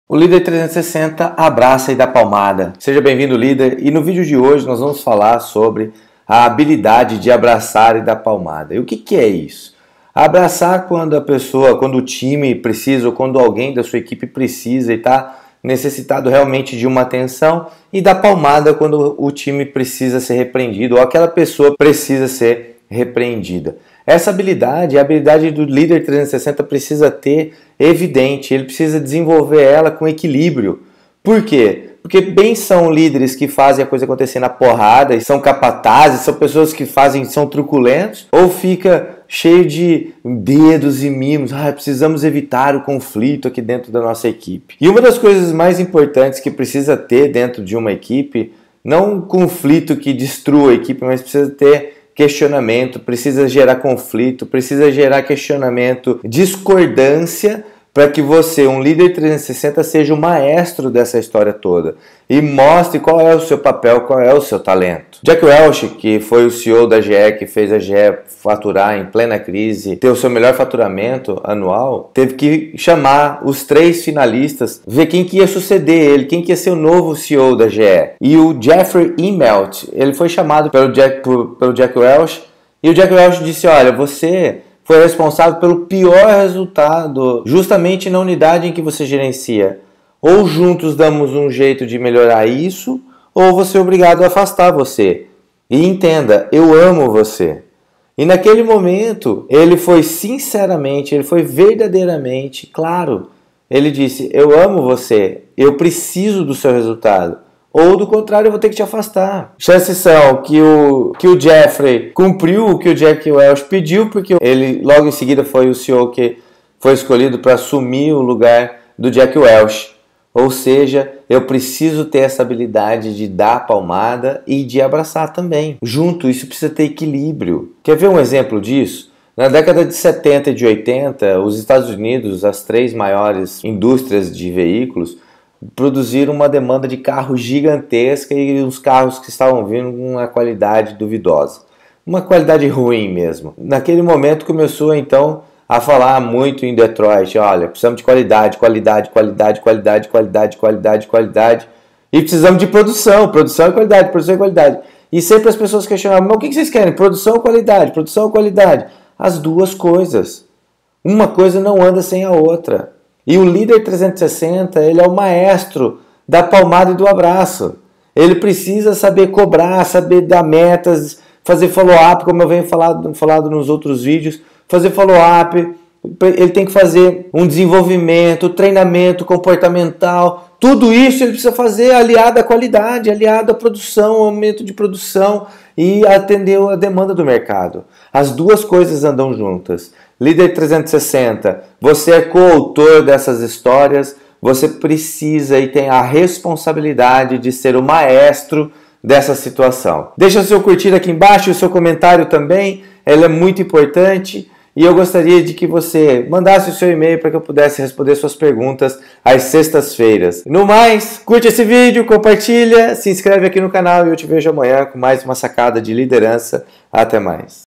O Líder 360 abraça e dá palmada. Seja bem-vindo, líder. E no vídeo de hoje nós vamos falar sobre a habilidade de abraçar e dar palmada. E o que é isso? Abraçar quando o time precisa ou quando alguém da sua equipe precisa e está necessitado realmente de uma atenção, e dar palmada quando o time precisa ser repreendido ou aquela pessoa precisa ser repreendida. Essa habilidade, a habilidade do líder 360 precisa ter evidente, ele precisa desenvolver ela com equilíbrio. Por quê? Porque bem são líderes que fazem a coisa acontecer na porrada e são capatazes, são pessoas que são truculentos, ou fica cheio de dedos e mimos, precisamos evitar o conflito aqui dentro da nossa equipe. E uma das coisas mais importantes que precisa ter dentro de uma equipe, não um conflito que destrua a equipe, mas precisa ter questionamento, precisa gerar conflito, precisa gerar questionamento, discordância, para que você, um líder 360, seja o maestro dessa história toda e mostre qual é o seu papel, qual é o seu talento. Jack Welch, que foi o CEO da GE, que fez a GE faturar em plena crise, ter o seu melhor faturamento anual, teve que chamar os 3 finalistas, ver quem que ia suceder ele, quem que ia ser o novo CEO da GE. E o Jeffrey Immelt, ele foi chamado pelo Jack Welch, e o Jack Welch disse: olha, você foi responsável pelo pior resultado, justamente na unidade em que você gerencia. Ou juntos damos um jeito de melhorar isso, ou você é obrigado a afastar você. E entenda, eu amo você. E naquele momento, ele foi sinceramente, ele foi verdadeiramente claro. Ele disse: eu amo você, eu preciso do seu resultado. Ou do contrário, eu vou ter que te afastar. Chances são que o Jeffrey cumpriu o que o Jack Welch pediu, porque ele logo em seguida foi o CEO que foi escolhido para assumir o lugar do Jack Welch. Ou seja, eu preciso ter essa habilidade de dar palmada e de abraçar também. Junto, isso precisa ter equilíbrio. Quer ver um exemplo disso? Na década de 70 e de 80, os Estados Unidos, as 3 maiores indústrias de veículos, produziram uma demanda de carros gigantesca e os carros que estavam vindo com uma qualidade duvidosa. Uma qualidade ruim mesmo. Naquele momento começou então a falar muito em Detroit: olha, precisamos de qualidade. E precisamos de produção e qualidade. E sempre as pessoas questionavam: mas o que vocês querem? Produção ou qualidade? As duas coisas. Uma coisa não anda sem a outra. E o líder 360, ele é o maestro da palmada e do abraço. Ele precisa saber cobrar, saber dar metas, fazer follow-up, como eu venho falado nos outros vídeos, fazer follow-up. Ele tem que fazer um desenvolvimento, treinamento comportamental. Tudo isso ele precisa fazer aliado à qualidade, aliado à produção, ao aumento de produção e atender a demanda do mercado. As duas coisas andam juntas. Líder 360, você é coautor dessas histórias, você precisa e tem a responsabilidade de ser o maestro dessa situação. Deixa o seu curtir aqui embaixo, o seu comentário também, ele é muito importante. E eu gostaria de que você mandasse o seu e-mail para que eu pudesse responder suas perguntas às sextas-feiras. No mais, curte esse vídeo, compartilha, se inscreve aqui no canal e eu te vejo amanhã com mais uma sacada de liderança. Até mais.